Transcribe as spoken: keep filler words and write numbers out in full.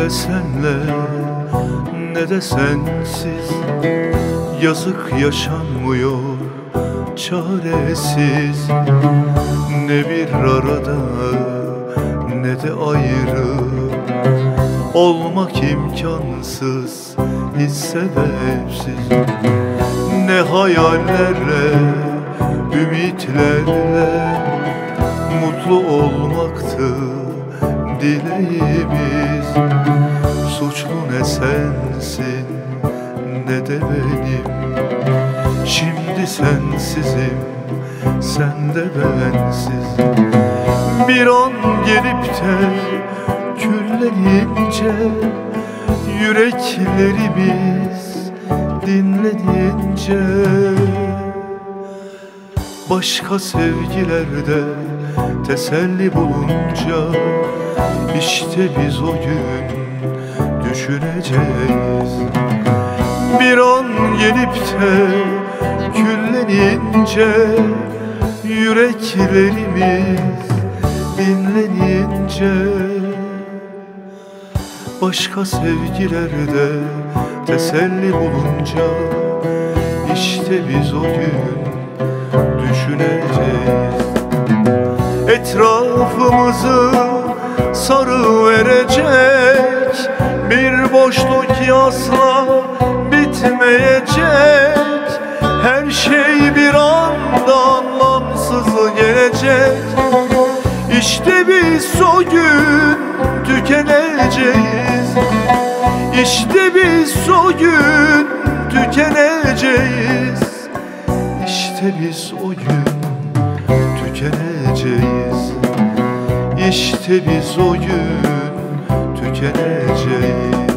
Ne senle ne de sensiz yazık yaşanmıyor çaresiz. Ne bir arada ne de ayrı olmak imkansız, hiç sebepsiz. Ne hayallerle, ümitlerle mutlu olmaktı dileğimiz. Suçlu ne sensin ne de benim, şimdi sensizim, sen de bensiz. Bir an gelip de küllenince, yüreklerimiz dinlenince, başka sevgilerde teselli bulunca, işte biz o gün düşüneceğiz. Bir an gelip de küllenince, yüreklerimiz dinlenince, başka sevgilerde teselli bulunca, işte biz o gün düşüneceğiz. Etrafımızı sarıverecek bir boşluk asla bitmeyecek. Her şey bir anda anlamsız gelecek. İşte biz o gün tükeneceğiz. İşte biz o gün tükeneceğiz. İşte biz o gün tükeneceğiz. İşte biz o gün tükeneceğiz.